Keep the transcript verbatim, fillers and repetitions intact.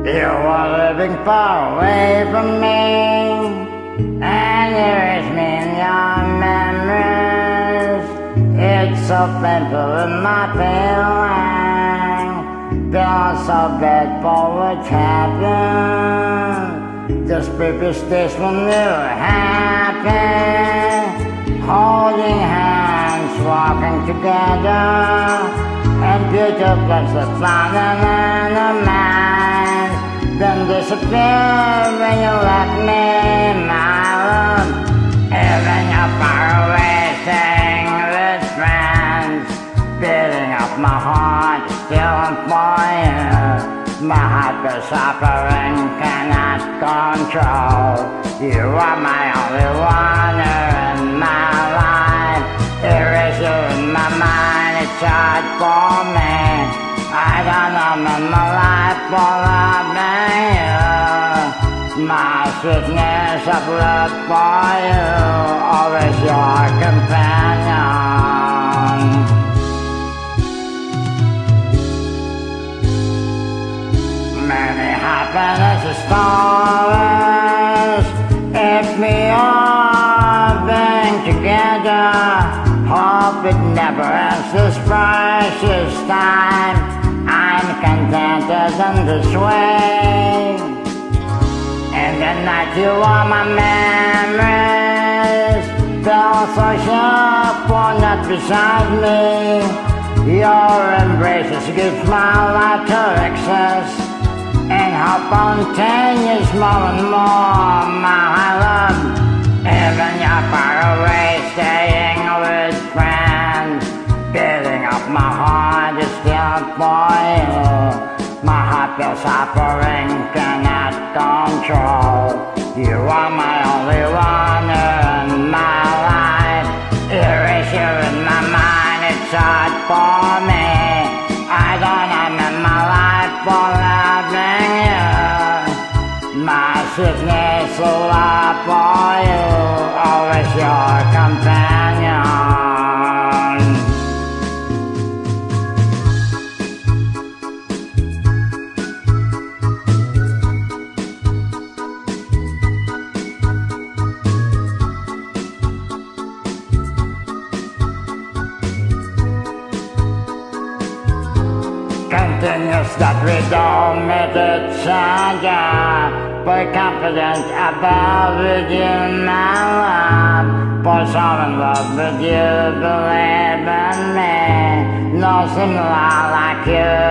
You were living far away from me, and erase me in your memories. It's so painful in my feeling, feeling so bad for what's happened. Just previous days when we were happy, holding hands, walking together, and future plans that found in our minds, then disappear when you left me, my love. Even you're far away, staying with friends, beating up my heart, still for you. My heart is suffering, cannot control. You are my only wonder in my life. Erase you in my mind, it's hard for me. I don't know my life for loving you. My sweetness of love for you, always your companion. Many happiness stories, if we all been together. Hope it never ends this precious time. I'm contented in this way. In the night you are my memories, feel so sharp for not beside me. Your embraces give my life to excess, and how spontaneous more and more, my love. Even you're far away, staying with friends, beating up my heart is still for you. My heart feels suffering, cannot control. You are my only wonder in my life. Erase you in my mind, it's hard for me. I don't end my life for loving you. My sweetness will love for you, always your companion. Continues that we don't meet each other, we're confident about with you, my love. For so in love with you, believe in me. No similar like you